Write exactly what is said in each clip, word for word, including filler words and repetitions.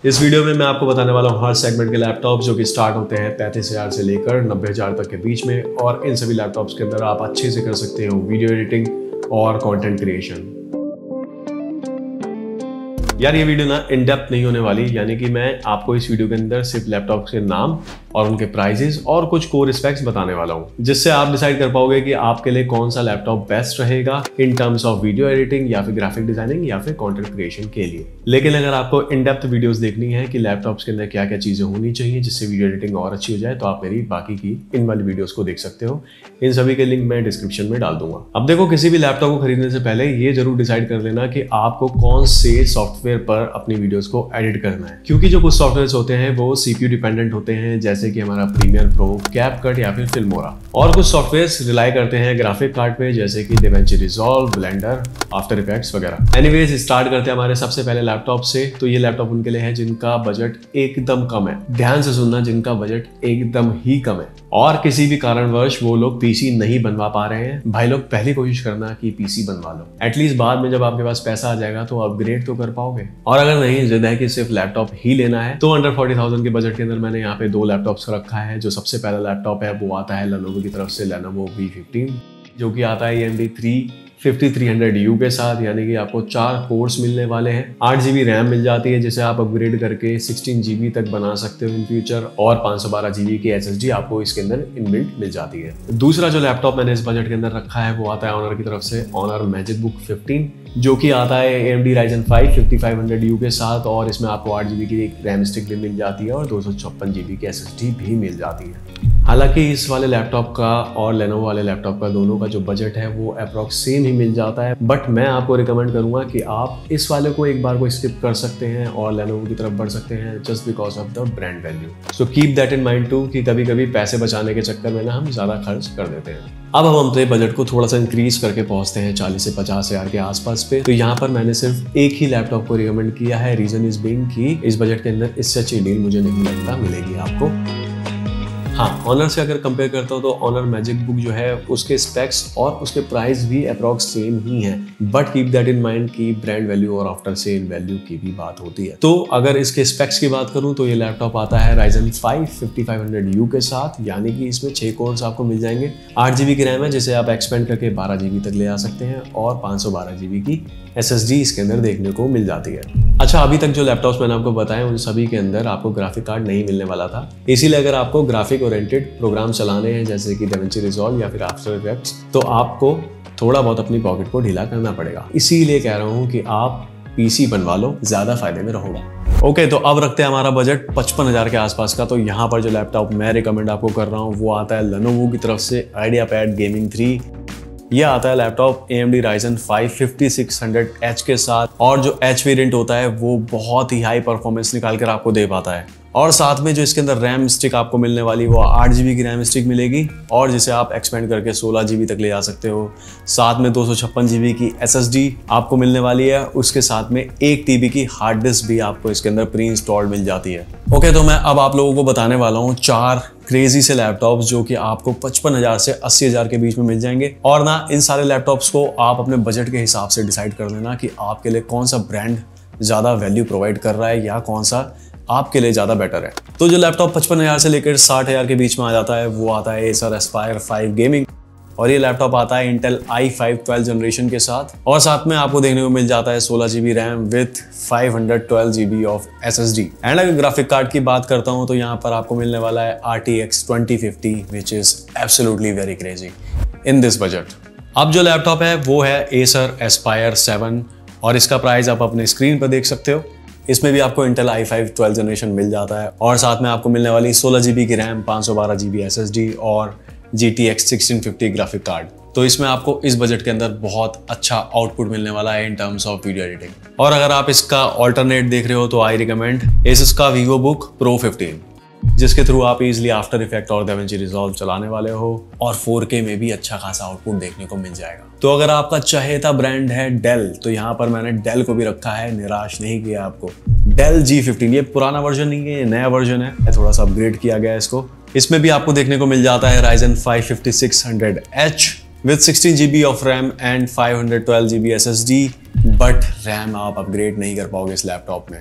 इस वीडियो में मैं आपको बताने वाला हूँ हर सेगमेंट के लैपटॉप जो कि स्टार्ट होते हैं पैंतीस हजार से लेकर नब्बे हजार तक के बीच में, और इन सभी लैपटॉप्स के अंदर आप अच्छे से कर सकते हो वीडियो एडिटिंग और कंटेंट क्रिएशन। यार ये वीडियो ना इन डेप्थ नहीं होने वाली, यानी कि मैं आपको इस वीडियो के अंदर सिर्फ लैपटॉप के नाम और उनके प्राइजेस और कुछ कोर स्पेक्स बताने वाला हूँ, जिससे आप डिसाइड कर पाओगे कि आपके लिए कौन सा लैपटॉप बेस्ट रहेगा in terms of video editing या फिर ग्राफिक डिजाइनिंग या फिर कंटेंट क्रिएशन के लिए। लेकिन अगर आपको इन डेप्थ वीडियोस देखनी है कि लैपटॉप्स के अंदर क्या क्या चीजें होनी चाहिए जिससे वीडियो एडिटिंग और अच्छी हो जाए, तो आप मेरी बाकी की इन वाली वीडियोस को देख सकते हो। इन सभी के लिंक मैं डिस्क्रिप्शन में डाल दूंगा। अब देखो, किसी भी लैपटॉप को खरीदने से पहले ये जरूर डिसाइड कर लेना कि आपको कौन से सॉफ्टवेयर पर अपनी वीडियोस को एडिट करना है, क्योंकि जो कुछ सॉफ्टवेयर होते हैं वो सीपीयू डिपेंडेंट होते हैं, जैसे कि हमारा प्रीमियर प्रो, कैपकट या फिर फिल्मोरा। और कुछ सॉफ्टवेयर्स रिलाई करते हैं ग्राफिक कार्ड पे, जैसे कि DaVinci Resolve, Blender, After Effects वगैरह। एनीवेज, स्टार्ट करते हैं हमारे सबसे पहले लैपटॉप से। तो ये लैपटॉप उनके लिए है जिनका बजट एकदम कम है। ध्यान से सुनना, जिनका बजट एकदम ही कम है और किसी भी कारणवश वो लोग पीसी नहीं बनवा पा रहे हैं। भाई लोग, पहली कोशिश करना कि पीसी बनवा लो। एटलीस्ट बाद में जब आपके पास पैसा आ जाएगा तो अपग्रेड तो कर पाओगे। और अगर नहीं, जिद है कि सिर्फ लैपटॉप ही लेना है, तो अंडर फोर्टी थाउजेंड के बजट के अंदर मैंने यहाँ पे दो लैपटॉप्स रखा है। जो सबसे पहला लैपटॉप है वो आता है लेनोवो की तरफ से, लेनोवो वी फिफ्टीन, जो कि आता है A M D three fifty three hundred U के साथ, यानी कि आपको चार कोर्स मिलने वाले हैं। आठ जीबी रैम मिल जाती है, जिसे आप अपग्रेड करके सिक्सटीन जीबी तक बना सकते हो इन फ्यूचर, और पाँच सौ बारह जीबी की एसएसडी आपको इसके अंदर इनबिल्ट मिल जाती है। दूसरा जो लैपटॉप मैंने इस बजट के अंदर रखा है वो आता है ऑनर की तरफ से, ऑनर मैजिक बुक फिफ्टीन, जो कि आता है A M D Ryzen five fifty five hundred U के साथ, और इसमें आपको आठ जीबी की एक रैम स्टिक भी मिल जाती है और दो सौ छप्पन जीबी की एसएसडी भी मिल जाती है। हालांकि इस वाले लैपटॉप का और लेनोवो वाले लैपटॉप का दोनों का जो बजट है वो अप्रॉक्स सेम ही मिल जाता है, बट मैं आपको रिकमेंड करूंगा कि आप इस वाले को एक बार को स्किप कर सकते हैं और लेनोवो की तरफ बढ़ सकते हैं, just because of the brand value. So keep that in mind too कि कभी कभी पैसे बचाने के चक्कर में ना हम ज्यादा खर्च कर देते हैं। अब हम अपने बजट को थोड़ा सा इंक्रीज करके पहुंचते हैं चालीस से पचास हजार के आसपास पे। तो यहाँ पर मैंने सिर्फ एक ही लैपटॉप को रिकमेंड किया है। रीजन इज बीइंग कि इस बजट के अंदर इससे अच्छी डील मुझे नहीं लगता मिलेगी आपको। हाँ, ऑनर से अगर कंपेयर करता हूँ तो ऑनर मैजिक बुक जो है उसके स्पेक्स और उसके प्राइस भी अप्रॉक्स सेम ही है, but keep that in mind कि ब्रांड वैल्यू और आफ्टर सेल वैल्यू की भी बात होती है। तो अगर इसके स्पेक्स की बात करूँ तो ये लैपटॉप आता है Ryzen five fifty five hundred U के साथ, यानी कि इसमें छह कोर्स आपको मिल जाएंगे। आठ जीबी की रैम है, जिसे आप एक्सपेंड करके बारह जीबी तक ले आ सकते हैं, और पाँच सौ बारह जीबी की एसएसडी इसके अंदर देखने को मिल जाती है। अच्छा, अभी तक जो लैपटॉप्स मैंने आपको बताए उन सभी के अंदर आपको ग्राफिक कार्ड नहीं मिलने वाला था, इसीलिए अगर आपको ग्राफिक ओरिएंटेड प्रोग्राम चलाने हैं जैसे कि डेविंची रिजॉल्व या फिर आफ्टर इफेक्ट्स, तो आपको थोड़ा बहुत अपनी पॉकेट को ढीला करना पड़ेगा। इसीलिए कह रहा हूँ कि आप पीसी बनवा लो, ज्यादा फायदे में रहोगा। ओके okay, तो अब रखते हैं हमारा बजट पचपन हजार के आसपास का। तो यहाँ पर जो लैपटॉप मैं रिकमेंड आपको कर रहा हूँ वो आता है लेनोवो की तरफ से आइडियापैड गेमिंग थ्री। यह आता है laptop A M D Ryzen five fifty six hundred H के साथ, और जो एच वेरिएंट होता है वो बहुत ही हाई परफॉर्मेंस निकाल कर आपको दे पाता है। और साथ में जो इसके अंदर रैम स्टिक आपको मिलने वाली वो आठ जीबी की रैम स्टिक मिलेगी, और जिसे आप एक्सपेंड करके सोलह जीबी तक ले जा सकते हो। साथ में दो सौ छप्पन जीबी की एसएसडी आपको मिलने वाली है, उसके साथ में एक टीबी की हार्ड डिस्क भी आपको इसके अंदर प्री इंस्टॉल्ड मिल जाती है। ओके, तो मैं अब आप लोगों को बताने वाला हूँ चार क्रेजी से लैपटॉप्स जो कि आपको पचपन हजार से अस्सी हजार के बीच में मिल जाएंगे। और ना, इन सारे लैपटॉप्स को आप अपने बजट के हिसाब से डिसाइड कर लेना कि आपके लिए कौन सा ब्रांड ज्यादा वैल्यू प्रोवाइड कर रहा है या कौन सा आपके लिए ज्यादा बेटर है। तो जो लैपटॉप पचपन हजार से लेकर साठ हजार के बीच में आ जाता है वो आता है एसर एस्पायर फाइव गेमिंग, और ये लैपटॉप आता है Intel i five twelve generation के साथ, और साथ में आपको देखने को मिल जाता है सोलह GB RAM with five hundred twelve GB of SSD. And अगर ग्राफिक कार्ड की बात करता हूं तो यहाँ पर आपको मिलने वाला है R T X twenty fifty, which is absolutely very crazy in this budget. अब जो लैपटॉप है वो है एसर एस्पायर सेवन, और इसका प्राइस आप अपने स्क्रीन पर देख सकते हो। इसमें भी आपको Intel i five twelve generation मिल जाता है, और साथ में आपको मिलने वाली सोलह जीबी की रैम, पाँच सौ बारह जीबी एसएसडी और G T X sixteen fifty graphic card. तो इसमें आपको इस बजट के अंदर बहुत अच्छा आउटपुट मिलने वाला है in terms of video editing. और अगर आप इसका ऑल्टरनेट देख रहे हो तो आई रिकमेंड एसस का वीवो बुक प्रो फिफ्टीन, जिसके थ्रू आप इजीली आफ्टर इफेक्ट और डेविंची रिजॉल्व चलाने वाले हो, और फोर के में भी अच्छा खासा आउटपुट देखने को मिल जाएगा। तो अगर आपका चहेता ब्रांड है डेल, तो यहाँ पर मैंने डेल को भी रखा है, निराश नहीं किया आपको। डेल जी फिफ्टीन, ये पुराना वर्जन नहीं है, ये नया वर्जन है, थोड़ा सा अपग्रेड किया गया है इसको। इसमें भी आपको देखने को मिल जाता है Ryzen five fifty six hundred H with sixteen GB of RAM and five hundred twelve GB SSD, but RAM आप अपग्रेड नहीं कर पाओगे इस लैपटॉप में।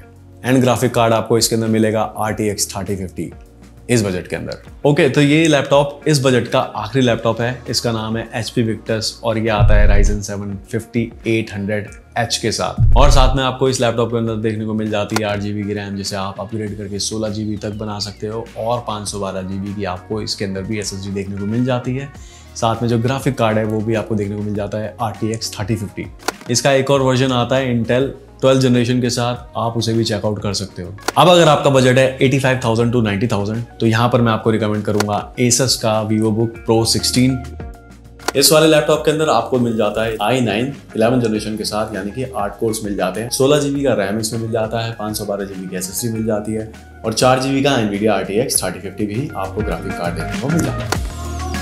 एंड ग्राफिक कार्ड आपको इसके अंदर मिलेगा R T X thirty fifty इस बजट के अंदर। ओके okay, तो ये लैपटॉप इस बजट का आखिरी लैपटॉप है। इसका नाम है एच पी विक्टस और ये आता है Ryzen seven fifty eight hundred H के साथ। और साथ में आपको इस लैपटॉप के अंदर देखने को मिल जाती है आठ जीबी की रैम, जिसे आप अपग्रेड करके सोलह जीबी तक बना सकते हो, और पाँच सौ बारह जीबी की आपको इसके अंदर भी एस एस डी देखने को मिल जाती है। साथ में जो ग्राफिक कार्ड है वो भी आपको देखने को मिल जाता है R T X thirty fifty. इसका एक और वर्जन आता है इंटेल ट्वेल्थ जनरेशन के साथ, आप उसे भी चेकआउट कर सकते हो। अब अगर आपका बजट है पचासी हज़ार टू नब्बे हज़ार तो यहाँ पर मैं आपको रिकमेंड करूंगा एसस का वीवोबुक प्रो सिक्सटीन। इस वाले लैपटॉप के अंदर आपको मिल जाता है आई नाइन इलेवन जनरेशन के साथ, यानी कि आठ कोर्स मिल जाते हैं, सोलह जीबी का रैम इसमें मिल जाता है, पाँच सौ बारह जीबी की एसएसडी मिल जाती है, और चार जीबी का Nvidia R T X thirty fifty भी आपको ग्राफिक कार्ड देखने को मिल जाता है।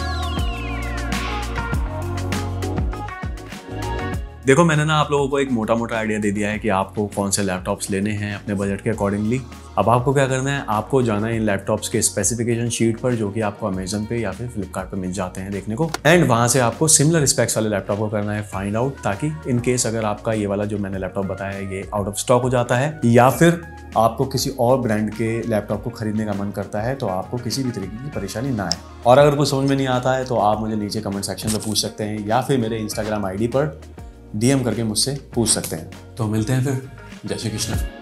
देखो, मैंने ना आप लोगों को एक मोटा मोटा आइडिया दे दिया है कि आपको कौन से लैपटॉप्स लेने हैं अपने बजट के अकॉर्डिंगली। अब आपको क्या करना है, आपको जाना है इन लैपटॉप्स के स्पेसिफिकेशन शीट पर, जो कि आपको अमेजन पे या फिर फ्लिपकार्ट पे मिल जाते हैं देखने को, एंड वहां से आपको सिमिलर स्पेक्स वाले लैपटॉप को करना है फाइंड आउट, ताकि इन केस अगर आपका ये वाला जो मैंने लैपटॉप बताया है ये आउट ऑफ स्टॉक हो जाता है, या फिर आपको किसी और ब्रांड के लैपटॉप को खरीदने का मन करता है, तो आपको किसी भी तरीके की परेशानी ना आए। और अगर कुछ समझ में नहीं आता है तो आप मुझे नीचे कमेंट सेक्शन में पूछ सकते हैं, या फिर मेरे इंस्टाग्राम आई डी पर डी एम करके मुझसे पूछ सकते हैं। तो मिलते हैं फिर। जय श्री कृष्ण।